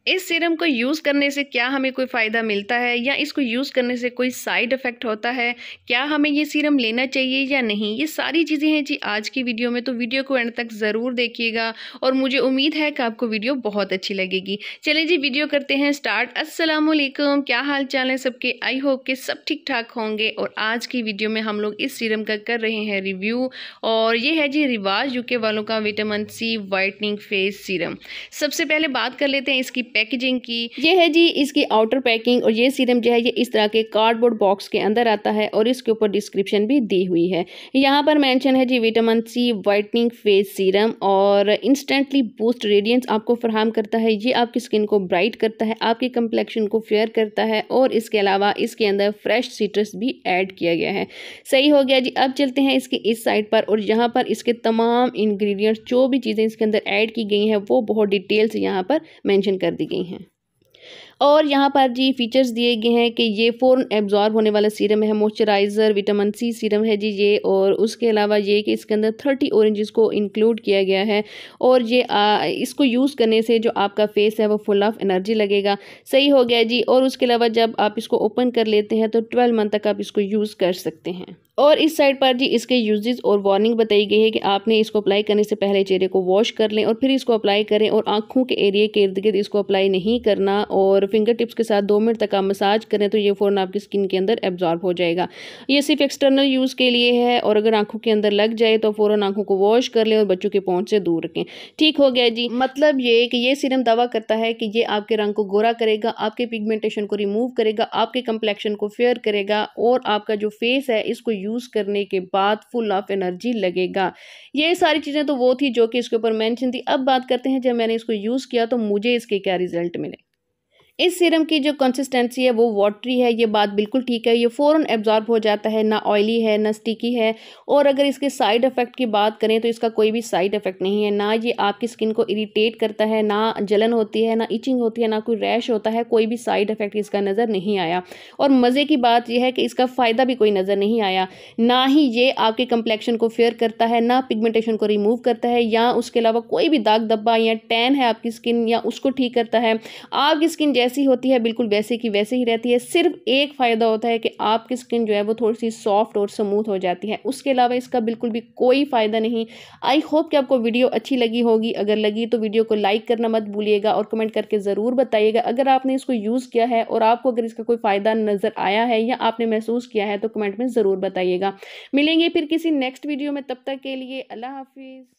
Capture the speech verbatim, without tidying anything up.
इस सीरम को यूज़ करने से क्या हमें कोई फ़ायदा मिलता है या इसको यूज़ करने से कोई साइड इफ़ेक्ट होता है, क्या हमें ये सीरम लेना चाहिए या नहीं, ये सारी चीज़ें हैं जी आज की वीडियो में। तो वीडियो को एंड तक ज़रूर देखिएगा और मुझे उम्मीद है कि आपको वीडियो बहुत अच्छी लगेगी। चलिए जी वीडियो करते हैं स्टार्ट। अस्सलाम वालेकुम, क्या हाल चाल है सबके? आई होप कि सब ठीक ठाक होंगे। और आज की वीडियो में हम लोग इस सीरम का कर रहे हैं रिव्यू और ये है जी रिवाज यूके वालों का vitamin C whitening face serum. सबसे पहले बात कर लेते हैं इसकी पैकेजिंग की। ये है जी इसकी आउटर पैकिंग और ये सीरम जो है ये इस तरह के कार्डबोर्ड बॉक्स के अंदर आता है और इसके ऊपर डिस्क्रिप्शन भी दी हुई है। यहाँ पर मेंशन है जी vitamin C whitening face serum और इंस्टेंटली बूस्ट रेडियंस आपको फराहम करता है। ये आपकी स्किन को ब्राइट करता है, आपकी कंप्लेक्शन को फेयर करता है और इसके अलावा इसके अंदर फ्रेश सिट्रस भी ऐड किया गया है। सही हो गया जी। अब चलते हैं इसकी इस साइड पर और यहाँ पर इसके तमाम इंग्रेडिएंट्स जो भी चीज़ें इसके अंदर ऐड की गई हैं वो बहुत डिटेल से यहाँ पर मेंशन कर दी गई हैं। और यहाँ पर जी फीचर्स दिए गए हैं कि ये फ़ौरन एब्जॉर्ब होने वाला सीरम है, मॉइस्चराइज़र विटामिन सी सीरम है जी ये। और उसके अलावा ये कि इसके अंदर थर्टी ऑरेंजेस को इंक्लूड किया गया है और ये आ, इसको यूज़ करने से जो आपका फेस है वो फुल ऑफ एनर्जी लगेगा। सही हो गया जी। और उसके अलावा जब आप इसको ओपन कर लेते हैं तो ट्वेल्व मंथ तक आप इसको यूज़ कर सकते हैं। और इस साइड पर जी इसके यूजेस और वार्निंग बताई गई है कि आपने इसको अप्लाई करने से पहले चेहरे को वॉश कर लें और फिर इसको अप्लाई करें और आंखों के एरिया के इर्द गिर्द इसको अप्लाई नहीं करना और फिंगर टिप्स के साथ दो मिनट तक आप मसाज करें तो ये फ़ौरन आपकी स्किन के अंदर एब्जॉर्ब हो जाएगा। ये सिर्फ एक्सटर्नल यूज़ के लिए है और अगर आंखों के अंदर लग जाए तो फ़ौरन आंखों को वॉश कर लें और बच्चों के पहुंच से दूर रखें। ठीक हो गया जी। मतलब ये कि ये सीरम दावा करता है कि ये आपके रंग को गोरा करेगा, आपके पिगमेंटेशन को रिमूव करेगा, आपके कंप्लेक्शन को फेयर करेगा और आपका जो फेस है इसको यूज़ करने के बाद फुल ऑफ एनर्जी लगेगा। ये सारी चीज़ें तो वो थी जो कि इसके ऊपर मेंशन थी। अब बात करते हैं जब मैंने इसको यूज़ किया तो मुझे इसके क्या रिजल्ट मिले। इस सीरम की जो कंसिस्टेंसी है वो वाटरी है, ये बात बिल्कुल ठीक है। ये फ़ौरन एब्जॉर्ब हो जाता है, ना ऑयली है ना स्टिकी है। और अगर इसके साइड इफ़ेक्ट की बात करें तो इसका कोई भी साइड इफ़ेक्ट नहीं है। ना ये आपकी स्किन को इरिटेट करता है, ना जलन होती है, ना इचिंग होती है, ना कोई रैश होता है। कोई भी साइड इफ़ेक्ट इसका नज़र नहीं आया। और मज़े की बात यह है कि इसका फ़ायदा भी कोई नज़र नहीं आया। ना ही ये आपके कंप्लेक्शन को फेयर करता है, ना पिगमेंटेशन को रिमूव करता है, या उसके अलावा कोई भी दाग धब्बा या टैन है आपकी स्किन या उसको ठीक करता है। आपकी स्किन जैसी होती है बिल्कुल वैसे की वैसे ही रहती है। सिर्फ एक फ़ायदा होता है कि आपकी स्किन जो है वो थोड़ी सी सॉफ्ट और स्मूथ हो जाती है। उसके अलावा इसका बिल्कुल भी कोई फ़ायदा नहीं। आई होप कि आपको वीडियो अच्छी लगी होगी। अगर लगी तो वीडियो को लाइक करना मत भूलिएगा और कमेंट करके ज़रूर बताइएगा। अगर आपने इसको यूज़ किया है और आपको अगर इसका कोई फ़ायदा नज़र आया है या आपने महसूस किया है तो कमेंट में ज़रूर बताइएगा। मिलेंगे फिर किसी नेक्स्ट वीडियो में, तब तक के लिए अल्लाह हाफिज़।